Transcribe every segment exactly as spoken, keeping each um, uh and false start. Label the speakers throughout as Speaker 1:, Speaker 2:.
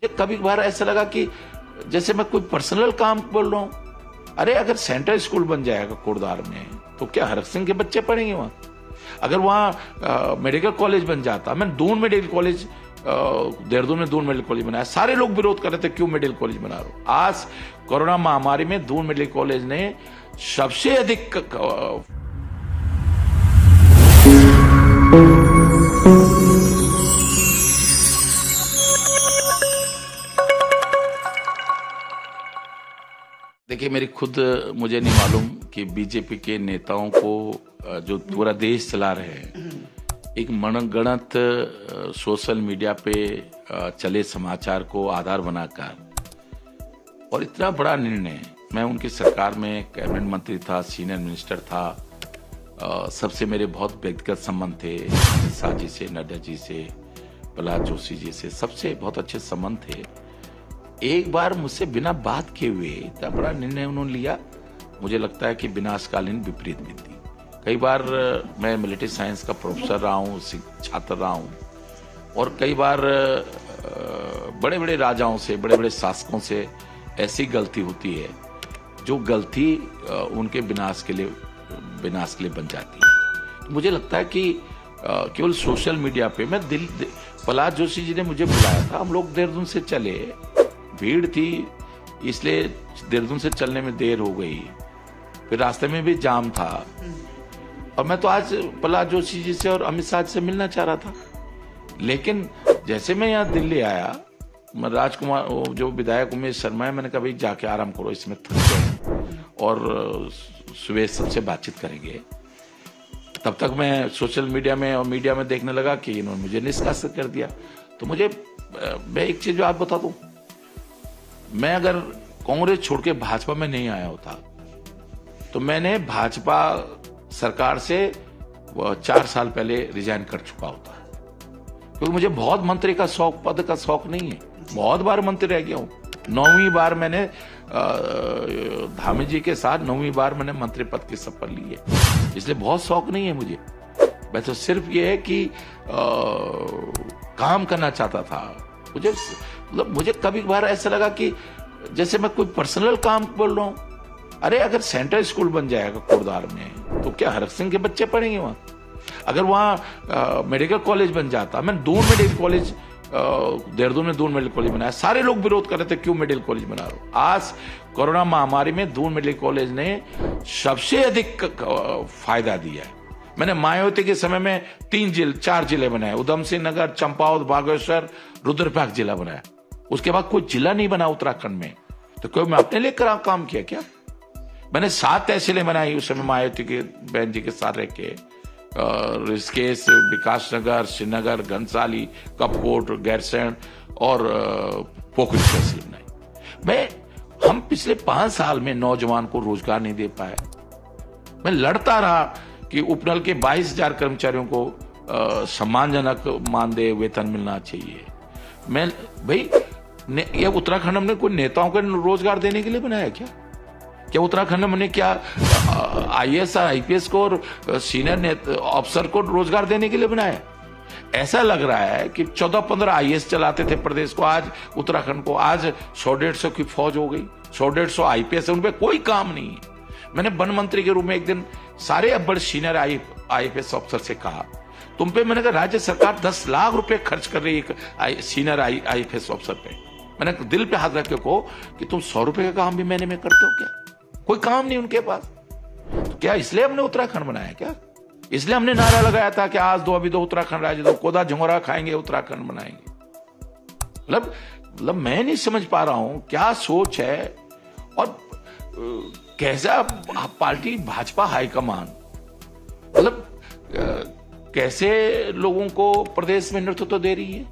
Speaker 1: कभी कभार ऐसा लगा कि जैसे मैं कोई पर्सनल काम बोल रहा हूं। अरे अगर सेंट्रल स्कूल बन जाएगा कोटद्वार में तो क्या हरक सिंह के बच्चे पढ़ेंगे वहां? अगर वहां मेडिकल कॉलेज बन जाता, मैं दून मेडिकल कॉलेज देहरादून में दून मेडिकल कॉलेज बनाया, सारे लोग विरोध कर रहे थे क्यों मेडिकल कॉलेज बना रहे हो। आज कोरोना महामारी में दून मेडिकल कॉलेज ने सबसे अधिक देखिए, मेरी खुद मुझे नहीं मालूम कि बीजेपी के नेताओं को जो पूरा देश चला रहे हैं, एक मनगणत सोशल मीडिया पे चले समाचार को आधार बनाकर और इतना बड़ा निर्णय। मैं उनकी सरकार में कैबिनेट मंत्री था, सीनियर मिनिस्टर था, सबसे मेरे बहुत व्यक्तिगत संबंध थे, अमित शाह जी से, नड्डा जी से, प्रहलाद जोशी जी से, सबसे बहुत अच्छे संबंध थे। एक बार मुझसे बिना बात किए हुए इतना बड़ा निर्णय उन्होंने लिया, मुझे लगता है कि विनाशकालीन विपरीत नीति। कई बार मैं मिलिट्री साइंस का प्रोफेसर रहा हूँ, छात्र रहा हूँ, और कई बार बड़े बड़े राजाओं से, बड़े बड़े शासकों से ऐसी गलती होती है जो गलती उनके विनाश के लिए विनाश के लिए बन जाती है। तो मुझे लगता है कि केवल सोशल मीडिया पे मैं दिल प्रहलाद जोशी जी ने मुझे बुलाया था, हम लोग देहरादून से चले, भीड़ थी इसलिए देहरादून से चलने में देर हो गई, फिर रास्ते में भी जाम था, और मैं तो आज प्रहलाद जोशी जी से और अमित शाह से मिलना चाह रहा था। लेकिन जैसे मैं यहाँ दिल्ली आया, राजकुमार जो विधायक उमेश शर्मा है, मैंने कहा भाई जाके आराम करो, इसमें थक गए और सुबह सबसे बातचीत करेंगे। तब तक मैं सोशल मीडिया में और मीडिया में देखने लगा कि इन्होंने मुझे निष्कासित कर दिया। तो मुझे मैं एक चीज आप बता दूं, मैं अगर कांग्रेस छोड़ के भाजपा में नहीं आया होता तो मैंने भाजपा सरकार से चार साल पहले रिजाइन कर चुका होता, क्योंकि मुझे बहुत मंत्री का शौक, पद का शौक नहीं है। बहुत बार मंत्री रह गया हूं, नौवीं बार मैंने धामी जी के साथ नौवीं बार मैंने मंत्री पद की शपथ ली है, इसलिए बहुत शौक नहीं है मुझे। मैं तो सिर्फ ये है कि आ, काम करना चाहता था। मुझे मतलब मुझे कभी कभार ऐसा लगा कि जैसे मैं कोई पर्सनल काम बोल रहा हूं। अरे अगर सेंट्रल स्कूल बन जाएगा कोटद्वार में तो क्या हरक सिंह के बच्चे पढ़ेंगे वहां? अगर वहां मेडिकल कॉलेज बन जाता, मैं दून मेडिकल कॉलेज देहरादून में दून मेडिकल कॉलेज बनाया, सारे लोग विरोध कर रहे थे क्यों मेडिकल कॉलेज बना रहे हो। आज कोरोना महामारी में दून मेडिकल कॉलेज ने सबसे अधिक फायदा दिया है। मैंने मायावती के समय में तीन जिले चार जिले बनाए, उधम सिंह नगर, चंपावत, बागेश्वर, रुद्रप्रयाग जिला बनाया। उसके बाद कोई जिला नहीं बना उत्तराखंड में। तो क्यों मैं अपने लिए काम किया क्या? मैंने सात तहसीलें बनाई उस समय मायावती के बहन जी के साथ रह के, ऋषिकेश, विकास नगर, श्रीनगर, घनसाली, कपकोट, गैरसैंण और पोखरी तहसील बनाई। मैं हम पिछले पांच साल में नौजवान को रोजगार नहीं दे पाए। मैं लड़ता रहा कि उपनल के बाईस हजार कर्मचारियों को सम्मानजनक मानदेय वेतन मिलना चाहिए। मैं भाई ये उत्तराखंड हमने कोई नेताओं को रोजगार देने के लिए बनाया क्या? क्या उत्तराखंड में क्या आईएएस आईपीएस को और सीनियर अफसर को रोजगार देने के लिए बनाया? ऐसा लग रहा है कि चौदह पंद्रह आईएएस चलाते थे प्रदेश को, आज उत्तराखंड को आज सौ डेढ़ सौ की फौज हो गई, सौ डेढ़ सौ आईपीएस, उन पर कोई काम नहीं है। मैंने वन मंत्री के रूप में एक दिन सारे अब्बड़ सीनियर आईपीएस अफसर से कहा, तुम पे मैंने कहा राज्य सरकार दस लाख रुपए खर्च कर रही है सीनियर आईपीएस अफसर पे। मैंने दिल पे हाथ रख के कहो कि तुम सौ रुपए का काम भी महीने में करते हो क्या? कोई काम नहीं उनके पास। तो क्या इसलिए हमने उत्तराखंड बनाया क्या? इसलिए हमने नारा लगाया था कि आज दो अभी दो उत्तराखंड राज्य दो, कोदा झंगोरा खाएंगे उत्तराखंड बनाएंगे। मतलब मतलब मैं नहीं समझ पा रहा हूं क्या सोच है और कैसा पार्टी भाजपा हाईकमान मतलब कैसे लोगों को प्रदेश में नेतृत्व तो दे रही है।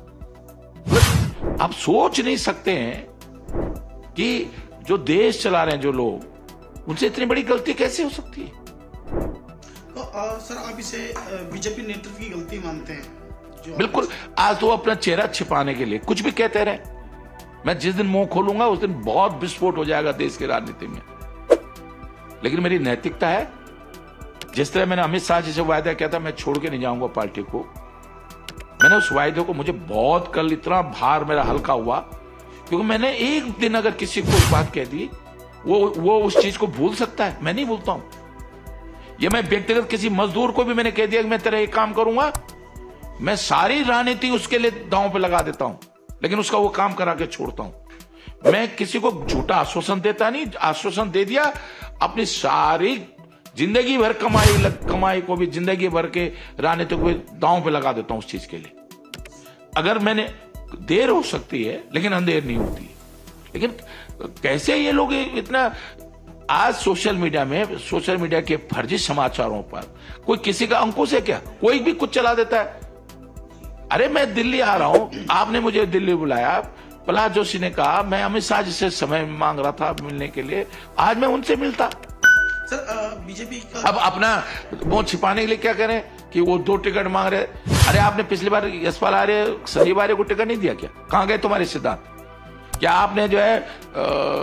Speaker 1: आप सोच नहीं सकते हैं कि जो देश चला रहे हैं जो लोग, उनसे इतनी बड़ी गलती कैसे हो सकती है?
Speaker 2: तो आ, सर आप इसे बीजेपी नेतृत्व की गलती मानते हैं? जो
Speaker 1: बिल्कुल। आज तो अपना चेहरा छिपाने के लिए कुछ भी कहते रहे। मैं जिस दिन मुंह खोलूंगा उस दिन बहुत विस्फोट हो जाएगा देश की राजनीति में। लेकिन मेरी नैतिकता है, जिस तरह मैंने अमित शाह जी से वायदा किया था मैं छोड़ के नहीं जाऊंगा पार्टी को, मैंने उस वायदे को, मुझे बहुत कल इतना भार मेरा हल्का हुआ, क्योंकि मैंने एक दिन अगर किसी को एक बात कह दी, वो वो उस चीज को भूल सकता है, मैं नहीं भूलता हूं। ये मैं व्यक्तिगत किसी मजदूर को भी मैंने कह दिया कि मैं तेरा एक काम करूंगा, मैं सारी राजनीति उसके लिए दांव पे लगा देता हूं, लेकिन उसका वो काम करा के छोड़ता हूं। मैं किसी को झूठा आश्वासन देता नहीं, आश्वासन दे दिया, अपनी सारी जिंदगी भर कमाई कमाई को भी जिंदगी भर के राजनीति को दांव पे लगा देता हूं उस चीज के लिए। अगर मैंने, देर हो सकती है लेकिन अंधेर नहीं होती है। लेकिन कैसे ये लोग इतना, आज सोशल मीडिया में, सोशल मीडिया के फर्जी समाचारों पर कोई किसी का अंकुश है क्या? कोई भी कुछ चला देता है। अरे मैं दिल्ली आ रहा हूं, आपने मुझे दिल्ली बुलाया, प्रहलाद जोशी ने कहा मैं अमित शाह जी से समय मांग रहा था मिलने के लिए, आज मैं उनसे मिलता।
Speaker 2: सर बीजेपी का
Speaker 1: अब अपना वो छिपाने के लिए क्या करें कि वो दो टिकट मांग रहे। अरे आपने पिछली बार यशपाल आर्य, संजीव आर्य को टिकट नहीं दिया क्या? कहां गए तुम्हारे सिद्धांत? क्या आपने जो है आ,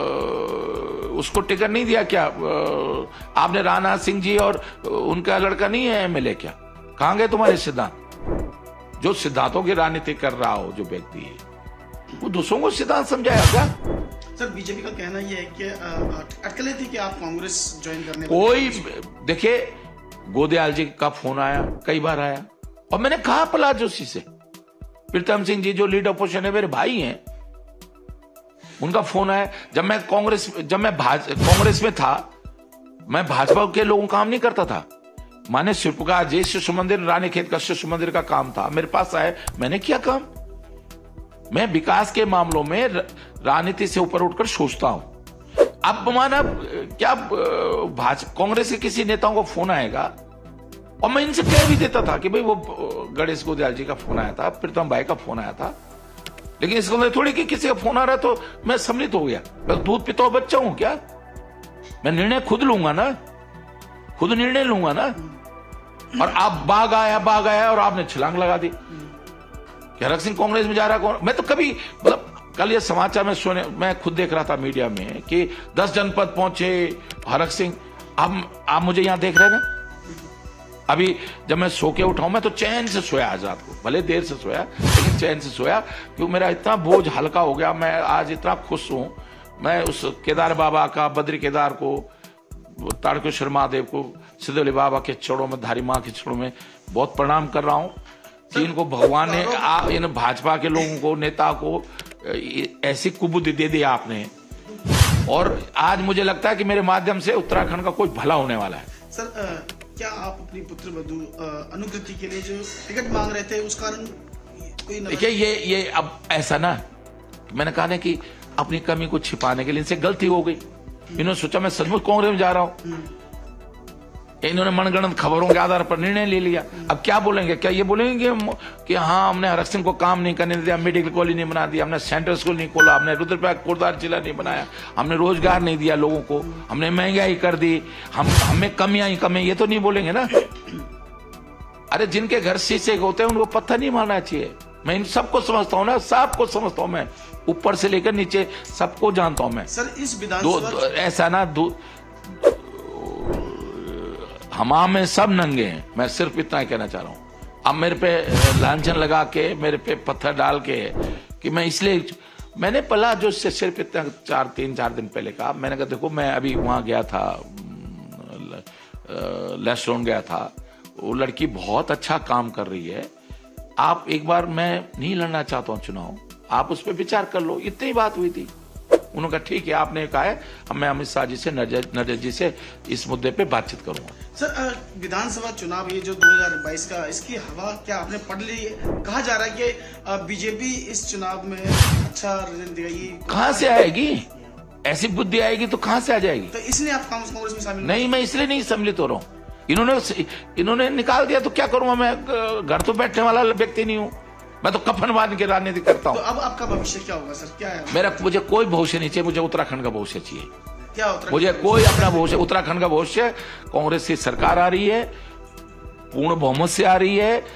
Speaker 1: उसको टिकट नहीं दिया क्या? आ, आपने राणा सिंह जी और उनका लड़का नहीं है एमएलए क्या? कहां गए तुम्हारे सिद्धांत? जो सिद्धांतों की राजनीति कर रहा हो जो व्यक्ति है, वो दूसरों को सिद्धांत समझाया क्या?
Speaker 2: सर बीजेपी का कहना यह है कि अटकलें थी कि आप कांग्रेस ज्वाइन करने,
Speaker 1: कोई देखिए, गोदयाल जी का फोन आया, कई बार आया, और मैंने कहा प्रहलाद जोशी से, प्रीतम सिंह जी जो लीड अपोजिशन है, मेरे भाई हैं, उनका फोन आया। जब मैं कांग्रेस जब मैं कांग्रेस में था, मैं भाजपा के लोगों काम नहीं करता था। माने शिल्पकार जी शिशु मंदिर, रानी खेत का शिशु मंदिर का काम था, मेरे पास आए, मैंने किया काम। मैं विकास के मामलों में राजनीति से ऊपर उठकर सोचता हूं। अब माना क्या भाजपा कांग्रेस के किसी नेताओं को फोन आएगा, और मैं इनसे कह भी देता था कि भाई वो गणेश गोदयाल जी का फोन आया था, प्रीतम भाई का फोन आया था, लेकिन इसको मैं थोड़ी कि किसी का फोन आ रहा है तो मैं सम्मिलित हो गया। मैं दूध पीता हुआ बच्चा हूं क्या? मैं निर्णय खुद लूंगा ना, खुद निर्णय लूंगा ना। और आप बाग आया बाग आया और आपने छलांग लगा दी कि हरक सिंह कांग्रेस में जा रहा है। मैं तो कभी, मतलब कल ये समाचार में सुने, मैं खुद देख रहा था मीडिया में कि दस जनपद पहुंचे हरक सिंह। अब आप मुझे यहां देख रहे हैं ना, अभी जब मैं सो के उठाऊं, मैं तो चैन से सोया आज रात को, भले देर से सोया लेकिन चैन से सोया, क्योंकि मेरा इतना बोझ हल्का हो गया। मैं आज इतना खुश हूं। मैं उस केदार बाबा का, बद्री केदार को, तारकेश्वर महादेव को, सिद्धोली बाबा के चरणों में, धारी माँ के चरणों में बहुत प्रणाम कर रहा हूं कि इनको भगवान ने, आप इन भाजपा के लोगों को, नेता को ऐसी कुबुद्धि दे दी आपने, और आज मुझे लगता है कि मेरे माध्यम से उत्तराखंड का कोई भला होने वाला है।
Speaker 2: सर आ, क्या आप अपनी पुत्र वधू अनुकृति के लिए जो टिकट मांग रहे थे, उस कारण कोई?
Speaker 1: देखिए ये ये अब ऐसा ना, मैंने कहा ना कि अपनी कमी को छिपाने के लिए इनसे गलती हो गई। इन्होंने सोचा मैं सचमुच कांग्रेस में जा रहा हूं, इन्होंने मनगढ़ंत खबरों के आधार पर निर्णय ले लिया। अब क्या बोलेंगे? क्या ये बोलेंगे कि हाँ हमने हरक सिंह को काम नहीं करने दिया, मेडिकल कॉलेज नहीं बना दिया, हमने सेंट्रल स्कूल नहीं खोला, हमने रुद्रप्रयाग कोटद्वार जिला नहीं बनाया, हमने रोजगार नहीं दिया लोगों को, हमने महंगाई कर दी, हम हमें कमियां ही कमी, ये तो नहीं बोलेंगे ना। अरे जिनके घर शीशे होते हैं उनको पत्थर नहीं मारना चाहिए। मैं इन सबको समझता हूँ ना, सबको समझता हूँ मैं, ऊपर से लेकर नीचे सबको जानता हूँ मैं।
Speaker 2: सर इस विधानसभा
Speaker 1: ऐसा ना, हमाम में सब नंगे हैं, मैं सिर्फ इतना ही कहना चाह रहा हूं। अब मेरे पे लांछन लगा के, मेरे पे पत्थर डाल के, कि मैं इसलिए, मैंने पला जो से सिर्फ इतना चार तीन चार दिन पहले कहा, मैंने कहा देखो मैं अभी वहां गया था, लेस्टोन गया था, वो लड़की बहुत अच्छा काम कर रही है, आप एक बार, मैं नहीं लड़ना चाहता हूं चुनाव, आप उस पर विचार कर लो, इतनी बात हुई थी। उन्होंने कहा ठीक है, आपने कहा है, अब मैं अमित शाह जी से, नड्डा जी से इस मुद्दे पे बातचीत करूंगा।
Speaker 2: सर विधानसभा चुनाव ये जो दो हज़ार बाईस का, इसकी हवा क्या आपने पढ़ ली? कहा जा रहा है कि बीजेपी इस चुनाव में अच्छा रिजल्ट देगी।
Speaker 1: कहां से आएगी? ऐसी बुद्धि आएगी तो कहां से आ जाएगी?
Speaker 2: तो इसलिए आप कांग्रेस में शामिल
Speaker 1: नहीं, मैं इसलिए नहीं सम्मिलित हो रहा हूँ। इन्होंने इन्होंने निकाल दिया तो क्या करूंगा मैं? घर तो बैठने वाला व्यक्ति नहीं हूँ, मैं तो कफन बांध के राजनीति करता हूँ।
Speaker 2: तो अब आपका भविष्य क्या होगा सर? क्या है
Speaker 1: मेरा? मुझे कोई भविष्य नहीं चाहिए, मुझे उत्तराखंड का भविष्य चाहिए।
Speaker 2: क्या
Speaker 1: मुझे कोई अपना भविष्य, उत्तराखंड का भविष्य, कांग्रेस की सरकार आ रही है, पूर्ण बहुमत से आ रही है,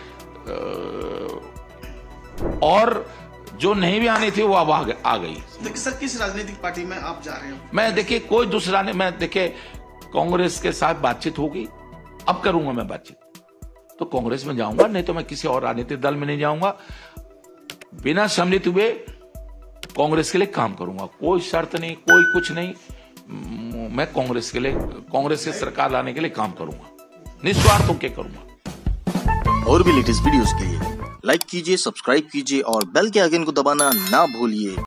Speaker 1: और जो नहीं भी आनी थी वो अब आ गई।
Speaker 2: तो सर किस राजनीतिक पार्टी में आप जा रहे हो?
Speaker 1: मैं देखिए कोई दूसरा नहीं, मैं देखिए कांग्रेस के साथ बातचीत होगी, अब करूंगा मैं बातचीत। तो कांग्रेस में जाऊंगा, नहीं तो मैं किसी और राजनीतिक दल में नहीं जाऊंगा। बिना सम्मिलित हुए कांग्रेस के लिए काम करूंगा, कोई शर्त नहीं, कोई कुछ नहीं। मैं कांग्रेस के लिए, कांग्रेस की सरकार लाने के लिए काम करूंगा, निस्वार्थ होकर करूंगा।
Speaker 3: और भी लेटेस्ट वीडियोस के लिए लाइक कीजिए, सब्सक्राइब कीजिए और बेल के आइकन को दबाना ना भूलिए।